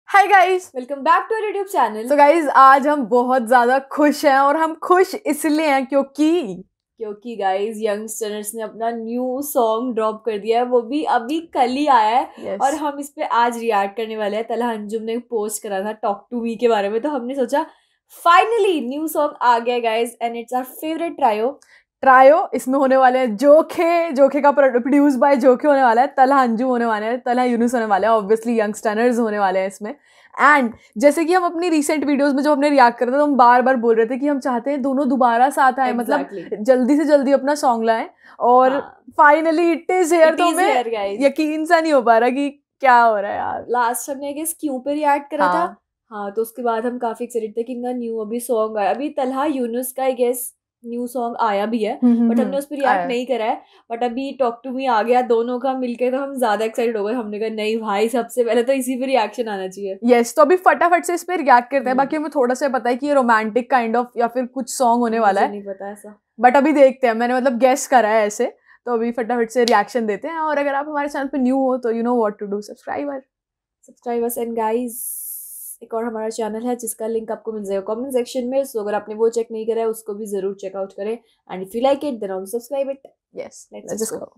Hi guys, welcome back to YouTube channel. तो guys आज हम बहुत ज़्यादा खुश हैं और हम खुश इसलिए हैं क्योंकि गाइस यंगस्टर्स ने अपना न्यू सॉन्ग ड्रॉप कर दिया है, वो भी अभी कल ही आया है। yes. और हम इस पे आज रिएक्ट करने वाले हैं। तलहा अंजुम ने पोस्ट करा था टॉक टू मी के बारे में, तो हमने सोचा फाइनली न्यू सॉन्ग आ गया guys and it's our favourite trio. इसमें होने वाले हैं जोखे का प्रोड्यूस बाय जोखे होने वाला है, तलहा अंजुम होने वाले हैं, तलहा यूनुस होने वाले हैं, ऑब्वियसली यंगस्टर्स होने वाले हैं इसमें। एंड जैसे कि हम अपनी रिसेंट वीडियोस में जब हमने रिएक्ट करा था तो हम बार बार बोल रहे थे कि हम चाहते हैं दोनों दोबारा साथ आए, मतलब जल्दी से जल्दी अपना सॉन्ग लाएं। और फाइनली इट इज हियर। तो हमें यकीन सा नहीं हो पा रहा कि क्या हो रहा है यार। लास्ट हमने गेस क्यों पे रिएक्ट करा था। हाँ, तो उसके बाद हम काफी एक्साइटेड थे कि इनका न्यू अभी सॉन्ग आया। अभी तलहा यूनुस का आई गेस न्यू सॉन्ग आया भी है, बट हमने उस पर रिएक्ट नहीं करा है। बट अभी टॉक टू मी आ गया दोनों का मिलके, तो हम ज्यादा एक्साइटेड हो गए। हमने कहा नहीं भाई, सबसे पहले तो इसी पे रिएक्शन आना चाहिए। यस, तो अभी फटाफट से इस पे रिएक्ट करते हैं। बाकी हमें थोड़ा सा पता है कि ये रोमांटिक काइंड ऑफ या फिर कुछ सॉन्ग होने वाला है, नहीं पता ऐसा, बट अभी देखते हैं। मैंने मतलब गेस करा है ऐसे, तो अभी फटाफट से रिएक्शन देते हैं। और अगर आप हमारे चैनल पे न्यू हो तो you know what to do, subscribers. And guys एक और हमारा चैनल है जिसका लिंक आपको मिल जाएगा कमेंट सेक्शन में, सो अगर आपने वो चेक नहीं करा है उसको भी जरूर चेकआउट करें। And if you like it then also subscribe it. Yes, let's go.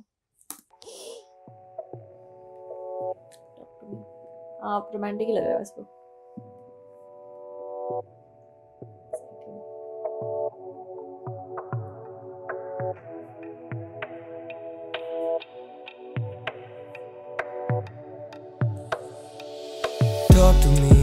आप रोमांटिक ही लग रहा है इसको। Talk to me,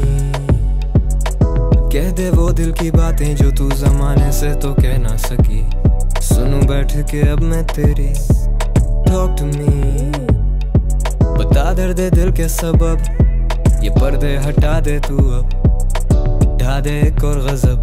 कह दे वो दिल की बातें जो तू जमाने से तो कह ना सकी। सुनूं बैठ के अब मैं तेरी। Talk to me, बता दर्द दिल के सबब, ये पर्दे हटा दे तू अब, ढा दे एक और गजब।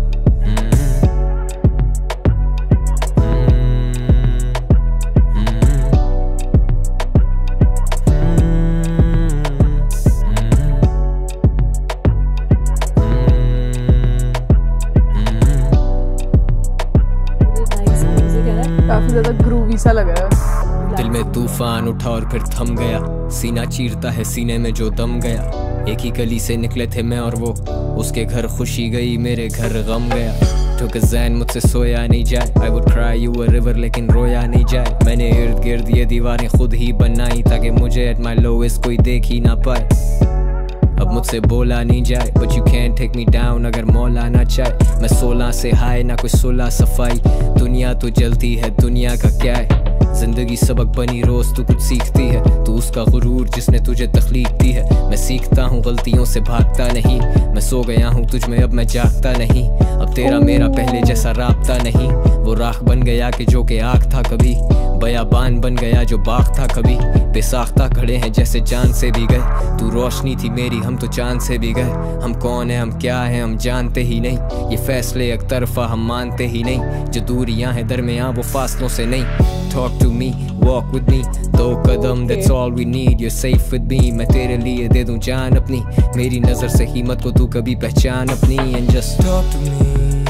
काफी ज्यादा ग्रूवी सा लग रहा है। दिल में तूफान उठा और फिर थम गया, सीना चीरता है सीने में जो दम गया। एक ही गली से निकले थे मैं और वो, उसके घर खुशी गई मेरे घर गम गया। ठुक ज़हन मुझसे सोया नहीं जाए, I would cry you a river लेकिन रोया नहीं जाए। मैंने इर्द गिर्द ये दीवारें खुद ही बनाई ताकि मुझे at my lowest कोई देख ही ना पाए। अब मुझसे बोला नहीं जाए, but you can't take me down अगर मौला ना चाहे। मैं 16 से हाय ना कोई 16 सफाई, दुनिया तो जलती है दुनिया का क्या है। जिंदगी सबक बनी रोज तू कुछ सीखती है, तू उसका गुरूर जिसने तुझे तख्लीक दी है। मैं सीखता हूँ गलतियों से भागता नहीं, मैं सो गया हूँ तुझ में अब मैं जागता नहीं। अब तेरा मेरा पहले जैसा राबता नहीं, वो राख बन गया कि जो के आग था कभी, बयाबान बन गया जो बाग था कभी। बेसाख्ता खड़े हैं जैसे जान से भी गए, तू रोशनी थी मेरी हम तो चांद से भी गए। हम कौन है हम क्या है हम जानते ही नहीं, ये फैसले एक तरफा हम मानते ही नहीं। जो दूरियां हैं दरमियां वो फासलों से नहीं। Talk to me, walk with me, 2 Kadam that's all we need, you're safe with me। मैं तेरे लिए दे दूं जान अपनी, मेरी नजर से कीमत को तू कभी पहचान अपनी। And just talk to me,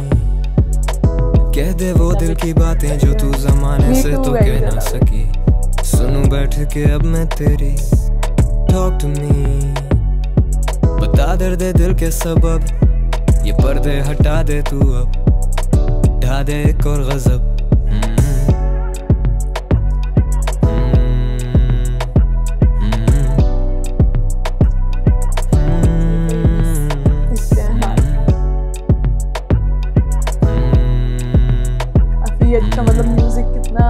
कह दे वो दिल की बातें जो तू जमाने से तो कह ना सकी। सुनूं बैठ के अब मैं तेरी। Talk to me, बता दर्द दिल के सबब, ये पर्दे हटा दे तू अब, ढा दे एक और गजब। अच्छा, मतलब म्यूजिक कितना।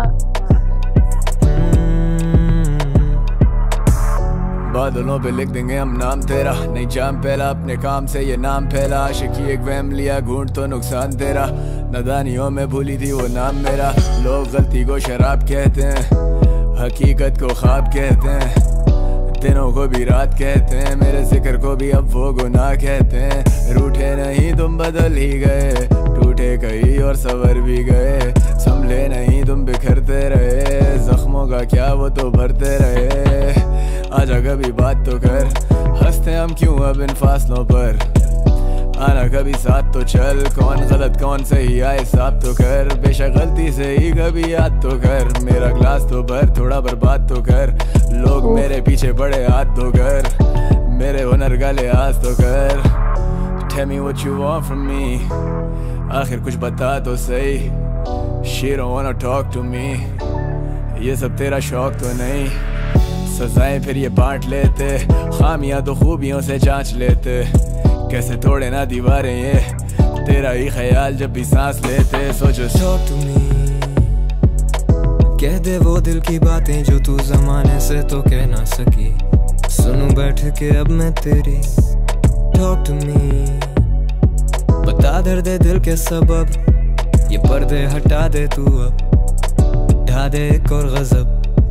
बादलों पे लिख देंगे हम नाम तेरा, नहीं जाम पहला अपने काम से ये नाम फैला। आशिकी एक वहम लिया घूंट तो नुकसान तेरा, नादानियों में भूली थी वो नाम मेरा। लोग गलती को शराब कहते हैं, हकीकत को ख्वाब कहते हैं, दिनों को भी रात कहते हैं, मेरे जिक्र को भी अब वो गुनाह कहते हैं। रूठे नहीं तुम बदल ही गए, टूटे कई और सवर भी गए। संभले नहीं तुम बिखरते रहे, जख्मों का क्या वो तो भरते रहे। आजा कभी बात तो कर, हंसते हम क्यों अब इन फासलों पर। आना कभी साथ तो चल, कौन गलत कौन सही आए साफ तो कर। बेशक गलती से ही कभी याद तो कर, मेरा ग्लास तो भर थोड़ा बर्बाद तो कर। लोग मेरे पीछे बड़े हाथ तो कर, मेरे हुनर का लिहाज तो कर, tell me what you want from me, आखिर कुछ बता तो सही, she don't wanna talk to me, ये सब तेरा शौक तो नहीं, सजाएं फिर ये बांट लेते, खामियां तो खूबियों से जांच लेते, कैसे तोड़े ना दीवारें ये, तेरा ही ख्याल जब भी सांस लेते, सोचो Talk to me, कह दे वो दिल की बातें जो तू जमाने से तो कह ना सकी, सुनूं बैठ के अब मैं तेरी। Talk to me, बता दर्द दिल के सबब, ये पर्दे हटा दे तू अब, ढा दे एक और गजब।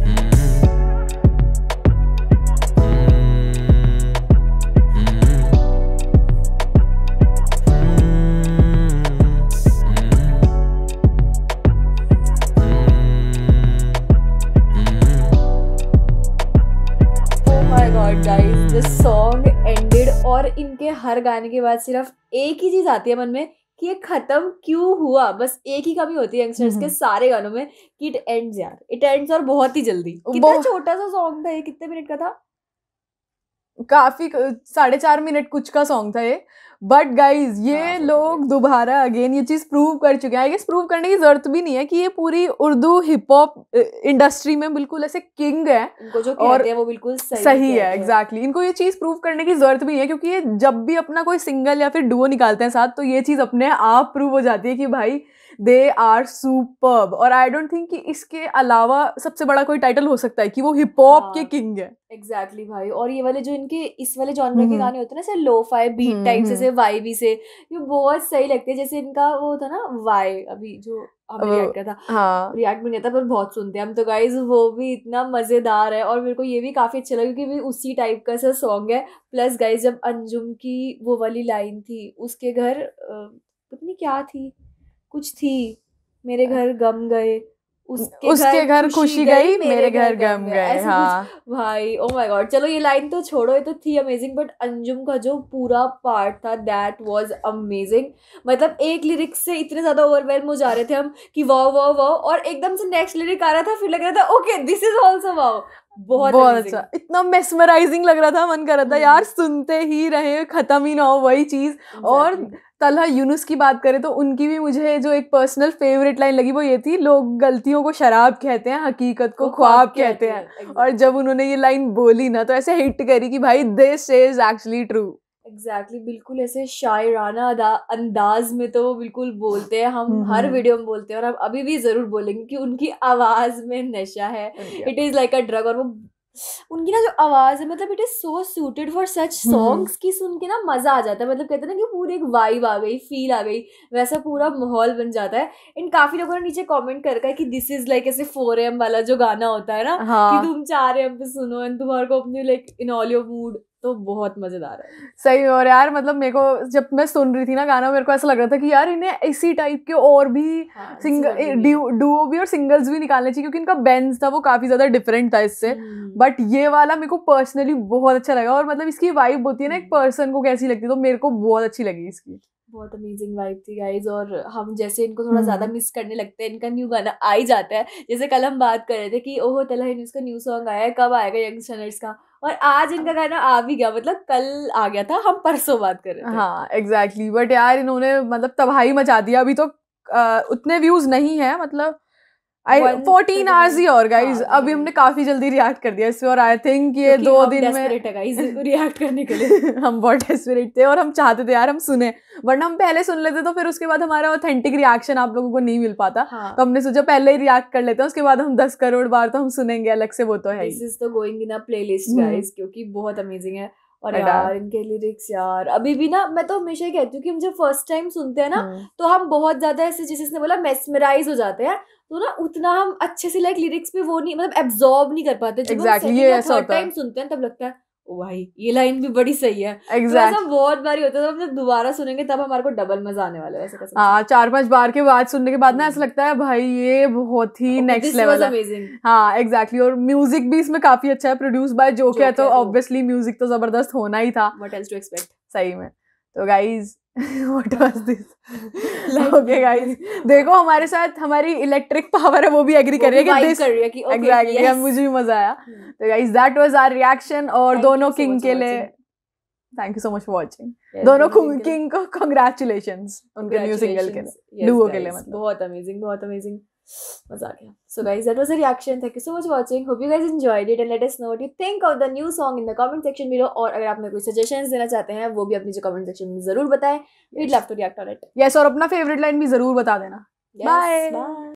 गाइस द सॉन्ग एंडेड और इनके हर गाने के बाद सिर्फ एक ही चीज आती है मन में कि ये खत्म क्यों हुआ। बस एक ही कमी होती है यंगस्टर्स के सारे गानों में कि इट एंड्स यार, इट एंड्स और बहुत ही जल्दी। कितना छोटा सा सॉन्ग था ये, कितने मिनट का था? काफी 4.5 मिनट कुछ का सॉन्ग था ये। बट गाइज ये लोग दोबारा अगेन ये चीज प्रूव कर चुके हैं। आई गेस प्रूव करने की जरूरत भी नहीं है कि ये पूरी उर्दू हिप हॉप इंडस्ट्री में बिल्कुल ऐसे किंग है, इनको जो कहते हैं वो बिल्कुल सही है। एग्जैक्टली इनको ये चीज प्रूव करने की जरूरत भी नहीं है, क्योंकि ये जब भी अपना कोई सिंगल या फिर डुओ निकालते हैं साथ, तो ये चीज अपने आप प्रूव हो जाती है कि भाई दे आर सुपर्ब। और आई डोंट थिंक कि इसके अलावा सबसे बड़ा कोई टाइटल हो सकता है कि वो हिप हॉप के किंग है। एग्जैक्टली भाई। और ये वाले जो इनके इस वाले जॉनर के गाने होते हैं ना, जैसे लो-फाई बीट टाइप से वाइबी से, ये बहुत सही लगते हैं। जैसे इनका वो था ना वाई, अभी जो हमने रिएक्ट किया था, हाँ रिएक्ट भी नहीं था पर बहुत सुनते हैं हम तो गाइज, वो भी इतना मजेदार है। और मेरे को ये भी काफी अच्छा लगा क्योंकि उसी टाइप का सा सॉन्ग है। प्लस गाइज जब अंजुम की वो वाली लाइन थी, उसके घर पता नहीं क्या थी, कुछ थी, मेरे घर गम गए, उसके घर खुशी गई, मेरे घर गम गए। हाँ भाई, ओ माय गॉड। चलो ये लाइन तो छोड़ो, ये तो थी अमेजिंग, बट अंजुम का जो पूरा पार्ट था दैट वाज अमेजिंग। मतलब एक लिरिक्स से इतने ज्यादा ओवरवेल्म हो जा रहे थे हम कि वाओ वाओ वाओ, और एकदम से नेक्स्ट लिरिक आ रहा था, फिर लग रहा था okay this is also wow. बहुत अच्छा, इतना मेस्मराइजिंग लग रहा था, मन कर रहा था यार सुनते ही रहे, खत्म ही ना हो वही चीज। और तलहा यूनुस की बात करें तो उनकी भी मुझे जो एक पर्सनल फेवरेट लाइन लगी वो ये थी, लोग गलतियों को शराब कहते हैं, हकीकत को ख्वाब कहते हैं। और जब उन्होंने ये लाइन बोली ना, तो ऐसे हिट करी कि भाई this is actually true. Exactly बिल्कुल ऐसे शायराना अंदाज में तो वो बिल्कुल बोलते हैं। हम हर वीडियो में बोलते हैं और हम अभी भी जरूर बोलेंगे कि उनकी आवाज में नशा है, it is like a drug. और वो उनकी ना जो आवाज है, मतलब it is so suited for such songs की सुन के ना मजा आ जाता है। मतलब कहते हैं ना कि पूरी एक वाइब आ गई, फील आ गई, वैसा पूरा माहौल बन जाता है। इन काफी लोगों ने नीचे कमेंट कर रखा है कि दिस इज लाइक ऐसे 4 AM वाला जो गाना होता है ना, कि तुम 4 AM पे सुनो एंड तुम्हारे को अपनी like in all your mood, तो बहुत मजेदार है सही। और यार मतलब मेरे को जब मैं सुन रही थी ना गाना, मेरे को ऐसा लग रहा था कि यार इन्हें इसी टाइप के और भी डुओ भी और सिंगल्स भी निकालने चाहिए, क्योंकि इनका बेंज था वो काफी ज्यादा डिफरेंट था इससे। बट ये वाला मेरे को पर्सनली बहुत अच्छा लगा। और मतलब इसकी वाइब होती है ना एक पर्सन को कैसी लगती है, तो मेरे को बहुत अच्छी लगी इसकी। बहुत अमेजिंग वाइब थी गाइज। और हम जैसे इनको थोड़ा ज्यादा मिस करने लगते हैं, इनका न्यू गाना आ ही जाता है। जैसे कल हम बात कर रहे थे कि ओहो तलहा यूनुस का न्यू सॉन्ग आया है, कब आएगा यंगस्टर्स का, और आज इनका गाना आ भी गया। मतलब कल आ गया था, हम परसों बात कर रहे थे। हाँ एग्जैक्टली। बट यार इन्होंने मतलब तबाही मचा दिया। अभी तो उतने व्यूज नहीं है, मतलब 14 आवर्स ही और गाइज। अभी हमने काफी जल्दी रिएक्ट कर दिया इससे, और आई थिंक ये 2 दिन में रिएक्ट करने के लिए हम बहुत डेस्परेट थे और हम चाहते थे यार हम सुने, वरना हम पहले सुन लेते तो फिर उसके बाद हमारा ऑथेंटिक रिएक्शन आप लोगों को नहीं मिल पाता। तो हमने सोचा पहले ही रिएक्ट कर लेते हैं, उसके बाद हम 10 करोड़ बार तो हम सुनेंगे अलग से, वो तो है। दिस इज तो going in a playlist guys, क्योंकि बहुत अमेजिंग है। और यार इनके लिरिक्स यार अभी भी ना, मैं तो हमेशा ही कहती हूँ कि हम जब फर्स्ट टाइम सुनते हैं ना, तो हम बहुत ज्यादा ऐसे जिसने बोला मेस्मराइज हो जाते हैं, तो ना उतना हम अच्छे से लाइक लिरिक्स पे वो नहीं, मतलब एब्जॉर्ब नहीं कर पाते। जब हम थर्ड टाइम सुनते हैं तब लगता है ओ भाई ये लाइन भी बड़ी सही है। ऐसा बहुत बार होता है, तो हम जब दोबारा सुनेंगे तब हमारे को डबल मजा आने वाला है। ऐसा हाँ 4-5 बार के बाद सुनने के बाद ना ऐसा लगता है भाई ये बहुत ही नेक्स्ट लेवल है। हाँ एग्जैक्टली। और म्यूजिक भी इसमें काफी अच्छा है, प्रोड्यूस बाय जोके है, तो ऑब्वियसली म्यूजिक तो जबरदस्त होना ही था। व्हाट एल्स टू एक्सपेक्ट सही में। तो guys What was this? Okay guys, देखो हमारे साथ हमारी इलेक्ट्रिक पावर है, वो भी एग्री कर रही है कि दिस एग्जैक्टली मुझे भी मजा आया। तो guys that was our reaction. और दोनों किंग के लिए thank you so much for watching. Yes, दोनों दोनों किंग को कांग्रेचुलेशंस उनके न्यू सिंगल के लिए, डुओ के लिए मतलब। बहुत अमेजिंग मजा आ गया। So guys, that was a reaction. Thank you so much for watching. Hope you guys enjoyed it and let us know what you think of the new song in the comment section below. और अगर आप मेरे को suggestions देना चाहते हैं वो भी अपनी जो comment section में जरूर बताएं। We'd love to react on it. Yes, और अपना फेवरेट लाइन भी जरूर बता देना। Yes, Bye. bye.